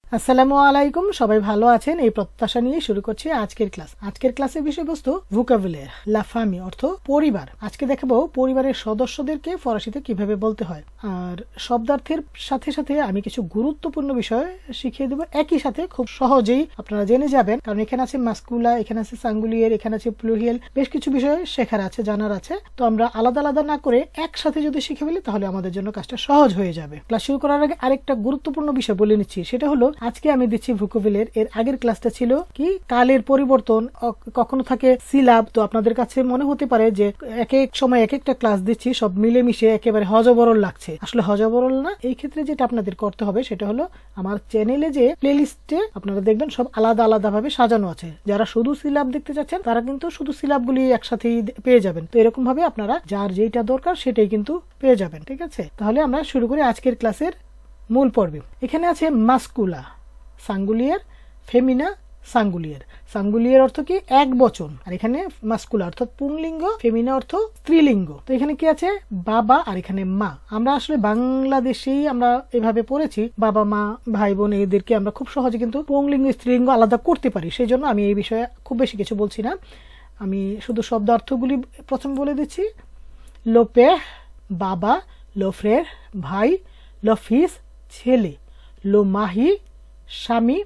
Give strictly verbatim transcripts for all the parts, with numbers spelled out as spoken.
আসসালামু আলাইকুম, সবাই ভালো আছেন এই প্রত্যাশা নিয়ে শুরু করছি আজকের ক্লাস। আজকের ক্লাসের বিষয়বস্তু ভোকাবুলারি, লা ফামি অর্থ পরিবার। আজকে দেখাবো পরিবারের সদস্যদেরকে ফরাসিতে কিভাবে বলতে হয়। আর শব্দার্থের সাথে সাথে আমি কিছু গুরুত্বপূর্ণ বিষয় শিখিয়ে দেবো, একই সাথে খুব সহজেই আপনারা জেনে যাবেন, কারণ এখানে আছে মাস্কুলা, এখানে আছে সাঙ্গুলিয়ার, এখানে আছে প্লুরিয়াল, বেশ কিছু বিষয় শেখার আছে, জানার আছে। তো আমরা আলাদা আলাদা না করে একসাথে যদি শিখে ফেলি তাহলে আমাদের জন্য কাজটা সহজ হয়ে যাবে। ক্লাস শুরু করার আগে আরেকটা গুরুত্বপূর্ণ বিষয় বলে নিচ্ছি, সেটা হলো আজকে আমি দিচ্ছি ভোকাবুলারি। এর আগের ক্লাসটা ছিল কি কালের পরিবর্তন, কখনো থাকে সিলাব। তো আপনাদের কাছে মনে হতে পারে যে এক এক সময় এক একটা ক্লাস দিচ্ছি, সব মিলেমিশে একেবারে হজবরল লাগছে। আসলে হজবরল না। এই ক্ষেত্রে যেটা আপনাদের করতে হবে সেটা হলো আমার চ্যানেলে যে প্লে লিস্টে আপনারা দেখবেন সব আলাদা আলাদা ভাবে সাজানো আছে। যারা শুধু সিলাব দেখতে চাচ্ছেন তারা কিন্তু শুধু সিলাবগুলি একসাথেই পেয়ে যাবেন। তো এরকম ভাবে আপনারা যার যেটা দরকার সেটাই কিন্তু পেয়ে যাবেন। ঠিক আছে, তাহলে আমরা শুরু করি আজকের ক্লাসের মূল পর্বে। এখানে আছে মাস্কুলা, সাঙ্গুলিয়ার, ফেমিনা, সাঙ্গুলিয়ার। সাঙ্গুলিয়ার অর্থ কি এক বচন, আর এখানে মাস্কুলা অর্থাৎ পুংলিঙ্গ, ফেমিনা অর্থ স্ত্রীলিঙ্গ। তো এখানে কি আছে বাবা, আর এখানে মা। আমরা আসলে বাংলাদেশেই আমরা এভাবে পড়েছি, বাবা মা ভাই বোন এদেরকে আমরা খুব সহজে কিন্তু পুংলিঙ্গ স্ত্রীলিঙ্গ আলাদা করতে পারি। সেই জন্য আমি এই বিষয়ে খুব বেশি কিছু বলছি না, আমি শুধু শব্দার্থগুলি প্রথম বলে দিচ্ছি। লোপে বাবা, লোফ্রের ভাই, লফিস ছেলে, লো মাহি স্বামী,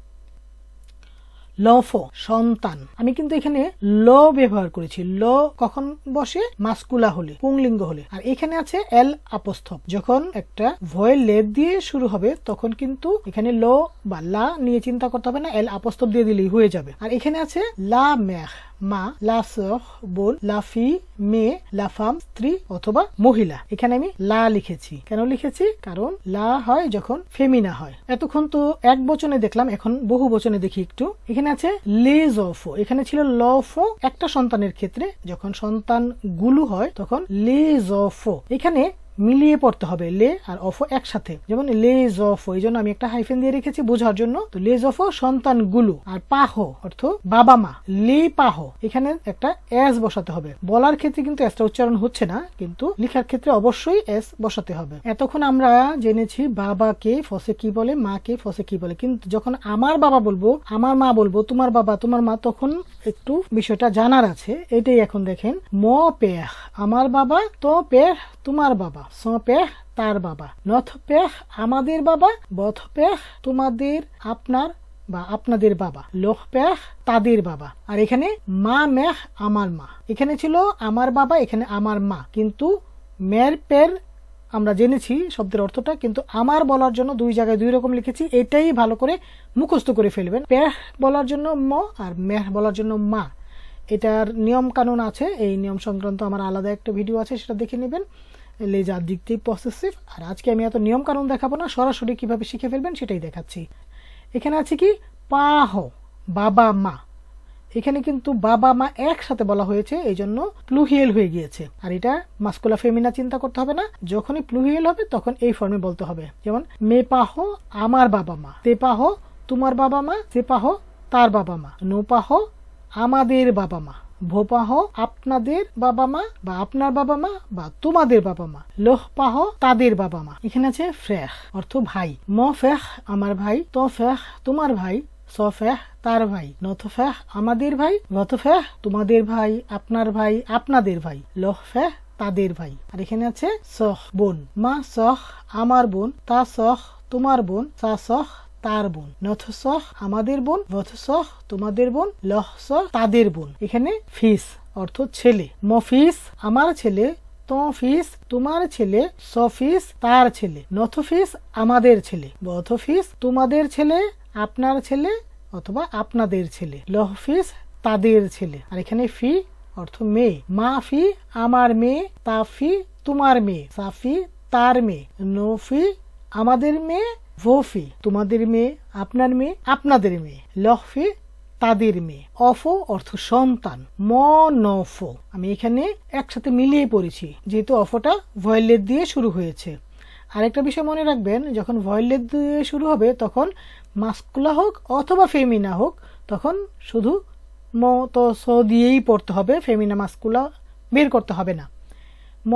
লফ সন্তান। আমি কিন্তু এখানে ল ব্যবহার করেছি। ল কখন বসে? মাস্কুলা হলে, পুংলিঙ্গ হলে। আর এখানে আছে এল আপস্থপ, যখন একটা ভয়েল লেট দিয়ে শুরু হবে তখন কিন্তু এখানে ল বা লা নিয়ে চিন্তা করতে হবে না, এল আপস্থপ দিয়ে দিলেই হয়ে যাবে। আর এখানে আছে লা মেখ মা, লা সহ বোন, লাফি মেয়ে, লাফাম স্ত্রী অথবা মহিলা। এখানে আমি লা লিখেছি। কেন লিখেছি? কারণ লা হয় যখন ফেমিনা হয়। এতক্ষণ তো এক বচনে দেখলাম, এখন বহু বচনে দেখি একটু। এখানে আছে লেজ অফ, এখানে ছিল লফ একটা সন্তানের ক্ষেত্রে, যখন সন্তান গুলো হয় তখন লেজ অফ। এখানে মিলিয়ে পড়তে হবে লে আর অফ একসাথে, যেমন লেজ অফ, এই জন্য আমি একটা হাইফেন দিয়ে রেখেছি বোঝার জন্য। তো লেজ অফ সন্তান গুলো, আর পাহ অর্থ বাবা মা, লে পাহ এখানে একটা এস বসাতে হবে। বলার ক্ষেত্রে কিন্তু এসটা উচ্চারণ হচ্ছে না, কিন্তু লেখার ক্ষেত্রে অবশ্যই এস বসাতে হবে। এতক্ষণ আমরা জেনেছি বাবাকে ফসে কি বলে, মাকে ফসে কি বলে, কিন্তু যখন আমার বাবা বলবো, আমার মা বলবো, তোমার বাবা তোমার মা, তখন একটু বিষয়টা জানার আছে। এটাই এখন দেখেন, ম পেহ আমার বাবা, তো পেহ তোমার বাবা, স পেহ তার বাবা, নথ পেহ আমাদের বাবা, বথ পেহ তোমাদের আপনার বা আপনাদের বাবা, লোহ পেহ তাদের বাবা। আর এখানে মা মেহ আমার মা, এখানে ছিল আমার বাবা, এখানে আমার মা, কিন্তু মের পের আমরা জেনেছি শব্দের অর্থটা, কিন্তু আমার বলার জন্য দুই জায়গায় দুই রকম লিখেছি। এটাই ভালো করে মুখস্থ করে ফেলবেন। পেহ বলার জন্য ম, আর মেহ বলার জন্য মা। এটার নিয়ম কানুন আছে, এই নিয়ম সংক্রান্ত আমার আলাদা একটা ভিডিও আছে, সেটা দেখে নেবেন। লেজ আদিকটিভ পসেসিভ। আর আজকে আমি এত নিয়ম কানুন দেখাবো না, সরাসরি কিভাবে শিখে ফেলবেন সেটাই দেখাচ্ছি। এখানে আছে কি পাহ বাবা মা, এখানে কিন্তু বাবা মা একসাথে বলা হয়েছে, এই জন্য প্লুহিয়েল হয়ে গিয়েছে। আর এটা মাস্কুলা ফেমিনা চিন্তা করতে হবে না, যখনই প্লুহিয়েল হবে তখন এই ফর্মে বলতে হবে। যেমন মে পাহ আমার বাবা মা, তে পাহ তোমার বাবা মা, সে পাহ তার বাবা মা, নো পাহ আমাদের বাবা মা, ভোপাহ আপনাদের বাবা মা বা আপনার বাবা মা বা তোমাদের বাবা মা, লোহ পাহ তাদের বাবা মা। এখানে আছে ফ্রেহ অর্থ ভাই, ম ফেহ আমার ভাই, তো ফেহ তোমার ভাই, স ফেহ তার ভাই, নথ ফেহ আমাদের ভাই, ভথ ফেহ তোমাদের ভাই, আপনার ভাই, আপনাদের ভাই, লোহ ফেহ তাদের ভাই। আর এখানে আছে সহ বোন, মা সহ আমার বোন, তা সহ তোমার বোন, সা সহ তার বোন, নথ সহ আমাদের বোন, ভথ সহ তোমাদের বোন, লহ সহ তাদের বোন। এখানে ফিস অর্থ ছেলে, মফিস আমার ছেলে, তো ফিস তোমার ছেলে, সফিস তার ছেলে, নথ ফিস আমাদের ছেলে, বথ ফিস তোমাদের ছেলে, আপনার ছেলে অথবা আপনাদের ছেলে, লহ ফিস তাদের ছেলে। আর এখানে ফি অর্থ মেয়ে, মা ফি আমার মেয়ে, তা ফি তোমার মেয়ে, সাফি তার মেয়ে, নো ফি আমাদের মেয়ে, ভোফি তোমাদের মেয়ে, আপনার মেয়ে, আপনাদের মেয়ে, লহফি তাদের মেয়ে। অফ অর্থ সন্তান, ম নফ আমি এখানে একসাথে মিলিয়ে পড়েছি, যেহেতু অফটা ভয়েলেট দিয়ে শুরু হয়েছে। আরেকটা বিষয় মনে রাখবেন, যখন ভয়েলেট দিয়ে শুরু হবে তখন মাস্কুলা হোক অথবা ফেমিনা হোক, তখন শুধু ম তো স দিয়েই পড়তে হবে, ফেমিনা মাস্কুলা বের করতে হবে না।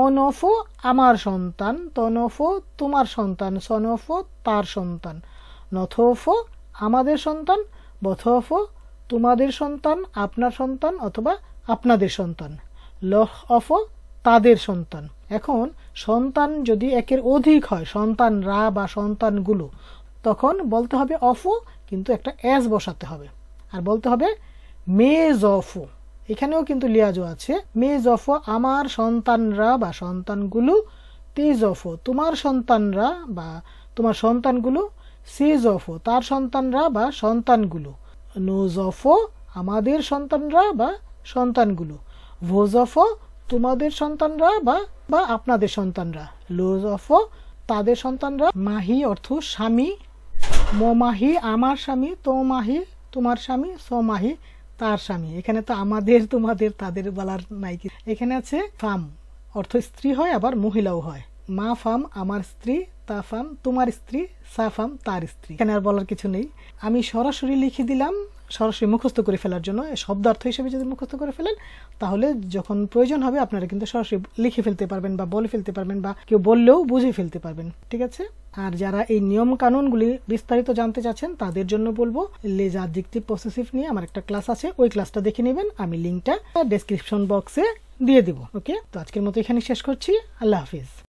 মনফো আমার সন্তান, তনফো তোমার সন্তান, সনফো তার সন্তান, নথফ আমাদের সন্তান, বথফ তোমাদের সন্তান, আপনার সন্তান অথবা আপনাদের সন্তান, লহফ তাদের সন্তান। এখন সন্তান যদি একের অধিক হয়, সন্তানরা বা সন্তানগুলো, তখন বলতে হবে অফ, কিন্তু একটা এস বসাতে হবে, আর বলতে হবে মেজফ। এখানেও কিন্তু লিয়াজো আছে। মেজফ আমার সন্তানরা বা সন্তানগুলো, তেজফ তোমার সন্তানরা বা তোমার সন্তানগুলো, সেজফ তার সন্তানরা বা সন্তানগুলো, নোজফ আমাদের সন্তানরা বা সন্তানগুলো, ভোজফ তোমাদের সন্তানরা বা বা আপনাদের সন্তানরা, লোজফ তাদের সন্তানরা, মাহি অর্থ স্বামী, মোমাহি আমার স্বামী, তোমাহি তোমার স্বামী, সোমাহি তার স্বামী। এখানে তো আমাদের তোমাদের তাদের বলার নাই। এখানে আছে ফাম অর্থ স্ত্রী হয়, আবার মহিলাও হয়। মা ফাম আমার স্ত্রী, তা ফাম তোমার স্ত্রী, সা ফাম তার স্ত্রী। এখানে আর বলার কিছু নেই। আমি সরাসরি লিখে দিলাম সরাসরি মুখস্থ করে ফেলার জন্য। শব্দার্থ হিসেবে যদি মুখস্থ করে ফেলেন তাহলে যখন প্রয়োজন হবে আপনারা কিন্তু সরাসরি লিখে ফেলতে পারবেন বা বলে ফেলতে পারবেন, বা কেউ বললেও বুঝে ফেলতে পারবেন। ঠিক আছে। আর যারা এই নিয়ম কানুনগুলি বিস্তারিত জানতে চাচ্ছেন তাদের জন্য বলবো লেজ অ্যাডজেক্টিভ পসেসিভ নিয়ে আমার একটা ক্লাস আছে, ওই ক্লাসটা দেখে নেবেন। আমি লিঙ্কটা ডেসক্রিপশন বক্সে দিয়ে দিব। ওকে, তো আজকের মতো এখানে শেষ করছি। আল্লাহ হাফিজ।